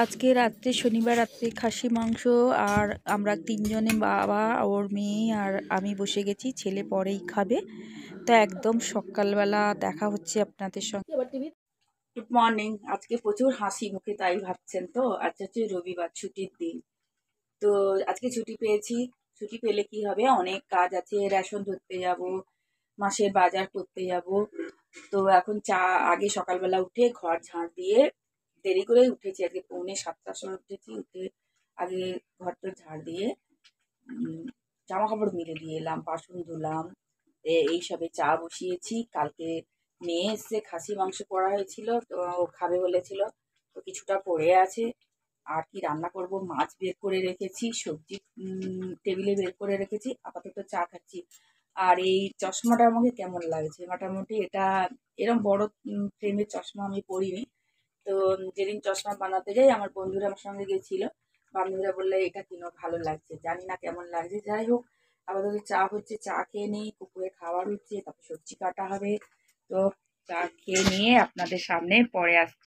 আজকে রাত্রে শনিবার রাত্রে খাসি মাংস আর আমরা তিনজনে বাবা ওর মেয়ে আর আমি বসে গেছি। ছেলে পরেই খাবে। তো একদম সকালবেলা দেখা হচ্ছে আপনাদের সঙ্গে। Good morning. আজকে প্রচুর হাসি মুখে, তাই ভাবছেন তো? আজকে হচ্ছে রবিবার, ছুটির দিন। তো আজকে ছুটি পেয়েছি। ছুটি পেলে কি হবে, অনেক কাজ আছে। রেশন ধরতে যাব, মাসের বাজার করতে যাব। তো এখন আগে সকালবেলা উঠে ঘর ঝাঁট দিয়ে, দেরি করে উঠেছি, আজকে 6:45 সময় উঠেছি। উঠে আগে ঘরটা ঝাড় দিয়ে জামা কাপড় মিলে দিয়ে এলাম, বাসন ধুলাম, এইসবে চা বসিয়েছি। কালকে মেয়ে এসে খাসি মাংস করা হয়েছিল, তো ও খাবে বলেছিল, তো কিছুটা পড়ে আছে। আর কি রান্না করব, মাছ বের করে রেখেছি, সবজি টেবিলে বের করে রেখেছি, আপাতত চা খাচ্ছি। আর এই চশমাটা আমাকে কেমন লাগছে, মোটামুটি এটা এরকম বড় ফ্রেমের চশমা আমি পরিনি। তো যেদিন চশমা বানাতে যাই, আমার বন্ধুরা আমার সঙ্গে গেছিল, বান্ধবীরা বললে এটা কিনো, ভালো লাগছে। জানি না কেমন লাগছে, যাই হোক। আপাতত চা হচ্ছে, চা খেয়ে নিই, কুকুরে খাবার হচ্ছে, তারপর সবজি কাটা হবে। তো চা খেয়ে নিয়ে আপনাদের সামনে পরে আসছে।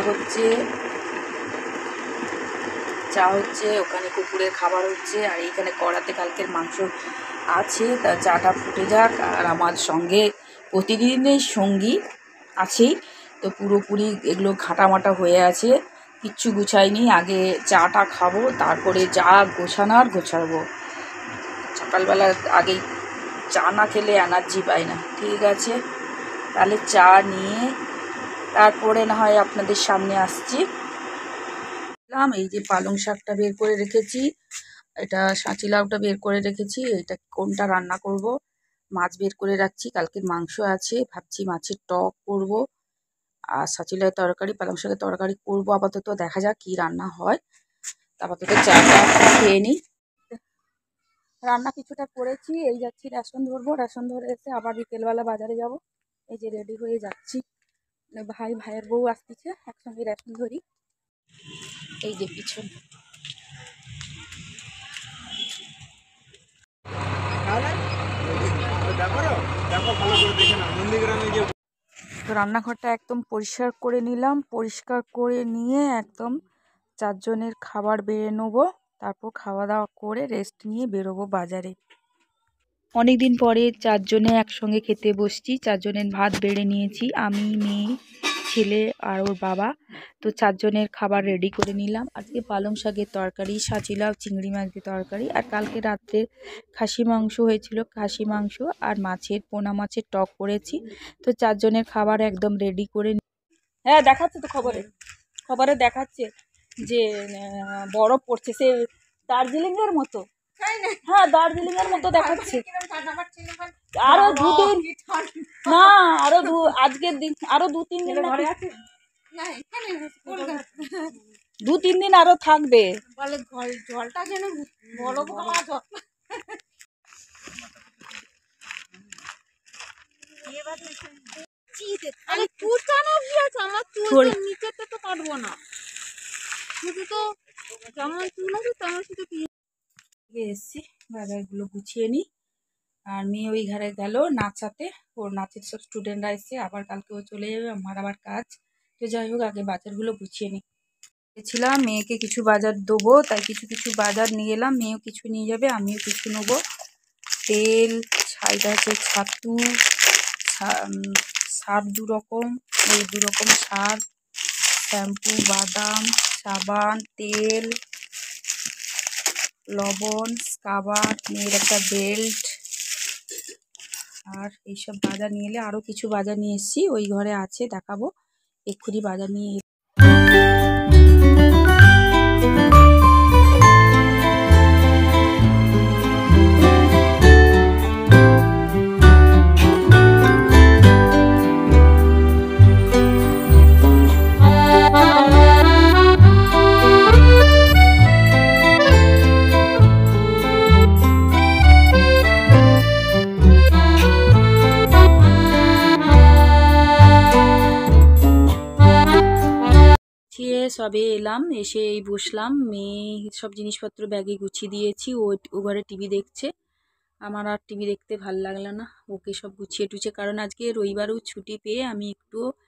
চা হচ্ছে, ওখানে কুকুরের খাবার হচ্ছে, আর এইখানে কড়াতে কালকের মাংস আছে। তা চাটা ফুটে যাক। আর আমার সঙ্গে প্রতিদিনের সঙ্গী আছেই, তো পুরোপুরি এগুলো ঘাটামাটা হয়ে আছে, কিচ্ছু গুছাইনি। আগে চাটা খাবো, তারপরে যা গোছানোর গোছাবো। সকালবেলা আগেই চা না খেলে এনার্জি পাই না। ঠিক আছে, তাহলে চা নিয়ে তারপরে না হয় আপনাদের সামনে আসছি। এই যে পালং শাকটা বের করে রেখেছি, এটা সাঁচি লাউটা বের করে রেখেছি, এটা কোনটা রান্না করব। মাছ বের করে রাখছি, কালকের মাংস আছে, ভাবছি মাছের টক করব, আর সাঁচি লাউয়ের তরকারি, পালং শাকের তরকারি করব। আপাতত দেখা যাক কি রান্না হয়। আপাতত চাটা খেয়ে নিই। রান্না কিছুটা করেছি, এই যাচ্ছি রেশন ধরবো, রেশন ধরে এসে আবার বিকেলবেলা বাজারে যাব। এই যে রেডি হয়ে যাচ্ছি, ভাইয়ের বউ আসতেছে, একসঙ্গে রেশন ধরি। এই যে পিছন তো রান্নাঘরটা একদম পরিষ্কার করে নিলাম। পরিষ্কার করে নিয়ে একদম চারজনের খাবার বেড়ে নেবো, তারপর খাওয়া দাওয়া করে রেস্ট নিয়ে বেরোবো বাজারে। অনেকদিন পরে চারজনে একসঙ্গে খেতে বসছি। চারজনের ভাত বেড়ে নিয়েছি, আমি, মেয়ে, ছেলে আর ওর বাবা। তো চারজনের খাবার রেডি করে নিলাম। আজকে পালং শাকের তরকারি, সাঁচি লাউ, চিংড়ি মাছের তরকারি, আর কালকে রাত্রে খাসি মাংস হয়েছিল, খাসি মাংস আর পোনা মাছের টক করেছি। তো চারজনের খাবার একদম রেডি করে। হ্যাঁ, দেখাচ্ছে তো খবরে দেখাচ্ছে যে বরফ পড়ছে, সে দার্জিলিংয়ের মতো। হ্যাঁ, দার্জিলিংয়ের মতো দেখাচ্ছে। আরো দুদিন না, আজকের দিন আরো 2-3 দিন, 2-3 দিন আরো থাকবে। জলটা যেন বরফ এসছি, বাজারগুলো গুছিয়ে নিই। আর মেয়ে ওই ঘরে গেল নাচাতে, ওর নাচের সব স্টুডেন্টরা এসছে, আবার কালকে ও চলে যাবে, আমার আবার কাজ। তো যাই হোক, আগে বাজারগুলো গুছিয়ে নিই। গেছিলাম মেয়েকে কিছু বাজার দেবো, তাই কিছু কিছু বাজার নিয়ে এলাম। মেয়েও কিছু নিয়ে যাবে, আমিও কিছু নেবো। তেল, এটা হচ্ছে ছাতু, সার্ফ 2 রকম, এই 2 রকম সার্ফ, শ্যাম্পু, বাদাম, সাবান, তেল, লবণ, স্ক্রাবার, মেয়ের একটা বেল্ট, আর এইসব বাজার নিয়ে এলে। আরও কিছু বাজার নিয়ে এসেছি, ওই ঘরে আছে, দেখাবো এক্ষুনি। বাজার নিয়ে সবে এলাম, এসে এই বসলাম। মেয়ে সব জিনিসপত্র ব্যাগে গুছিয়ে দিয়েছি, ও ঘরে টিভি দেখছে। আমার আর টিভি দেখতে ভাল লাগলো না, ওকে সব গুছিয়ে টুছিয়ে, কারণ আজকে রবিবারও ছুটি পেয়ে আমি একটু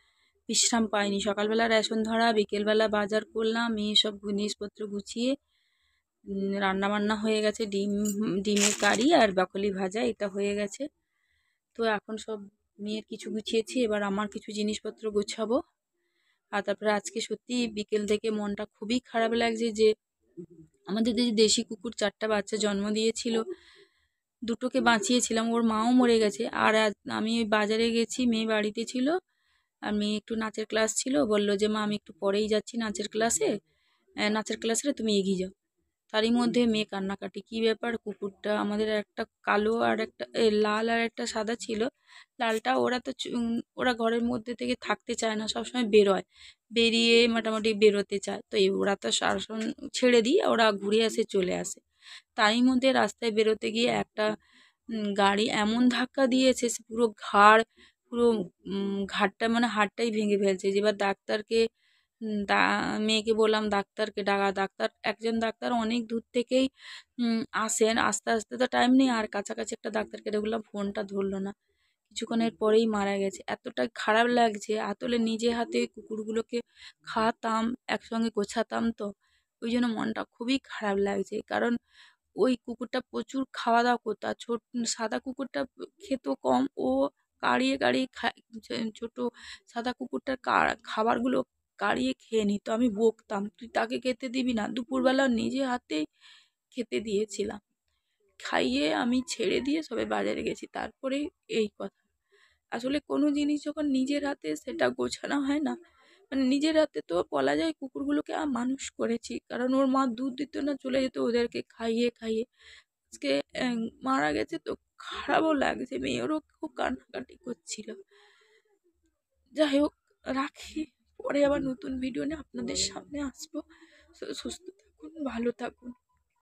বিশ্রাম পাইনি। সকালবেলা রেশন ধরা, বিকেলবেলা বাজার করলাম, এই সব জিনিসপত্র গুছিয়ে রান্নাবান্না হয়ে গেছে। ডিমের কারি আর ব্রকলি ভাজা এটা হয়ে গেছে। তো এখন সব মেয়ের কিছু গুছিয়েছি, এবার আমার কিছু জিনিসপত্র গোছাবো। আর তারপরে আজকে সত্যি বিকেল থেকে মনটা খুবই খারাপ লাগছে যে আমাদের যে দেশি কুকুর 4টা বাচ্চা জন্ম দিয়েছিল, দুটোকে বাঁচিয়েছিলাম, ওর মাও মরে গেছে। আর আমি ওই বাজারে গেছি, মেয়ে বাড়িতে ছিল, আর মেয়ে একটু নাচের ক্লাস ছিল, বলল যে মা আমি একটু পরেই যাচ্ছি নাচের ক্লাসে, নাচের ক্লাসে তুমি এগিয়ে যাও। তারই মধ্যে মেয়ে কান্নাকাটি, কী ব্যাপার, কুকুরটা আমাদের একটা কালো আর একটা লাল আর একটা সাদা ছিল। লালটা ওরা তো ওরা ঘরের মধ্যে থেকে থাকতে চায় না, সবসময় বেরোয়, বেরিয়ে মোটামুটি বেরোতে চায়, তো ওরা তো শাসন ছেড়ে দিই, ওরা ঘুরে আসে চলে আসে। তারই মধ্যে রাস্তায় বেরোতে গিয়ে একটা গাড়ি এমন ধাক্কা দিয়েছে, সে পুরো ঘাড়, পুরো ঘাড়টা মানে হাড়টাই ভেঙে ফেলছে। এবার ডাক্তারকে মেয়েকে বললাম ডাক্তারকে ডাকা। একজন ডাক্তার অনেক দূর থেকেই আসেন, আস্তে আস্তে তো টাইম নেই, আর কাছাকাছি একটা ডাক্তারকে দেখলাম, ফোনটা ধরলো না, কিছুক্ষণের পরেই মারা গেছে। এতটা খারাপ লাগছে, আসলে নিজে হাতে কুকুরগুলোকে খাওয়াতাম, একসঙ্গে গোছাতাম, তো ওই জন্য মনটা খুবই খারাপ লাগছে। কারণ ওই কুকুরটা প্রচুর খাওয়া দাওয়া করতো, আর সাদা কুকুরটা খেত কম, ও কাড়িয়ে কাড়িয়ে ছোট সাদা কুকুরটার খাবারগুলো কাড়িয়ে খেয়ে নিত। আমি বকতাম, তুই তাকে খেতে দিবি না, দুপুরবেলা নিজে হাতেই খেতে দিয়েছিলাম, খাইয়ে আমি ছেড়ে দিয়ে সবে বাজারে গেছি, তারপরে এই কথা। আসলে কোনো জিনিস যখন নিজের হাতে সেটা গোছানো হয় না, মানে নিজের হাতে তো বলা যায় কুকুরগুলোকে মানুষ করেছি, কারণ ওর মা দুধ দিত না, চলে যেত, ওদেরকে খাইয়ে খাইয়ে আজকে মারা গেছে। তো খারাপও লাগছে, মেয়েরও খুব কান্নাকাটি করছিল। যাই হোক, রাখি, পরে আবার নতুন ভিডিও নিয়ে আপনাদের সামনে আসবো। সুস্থ থাকুন, ভালো থাকুন।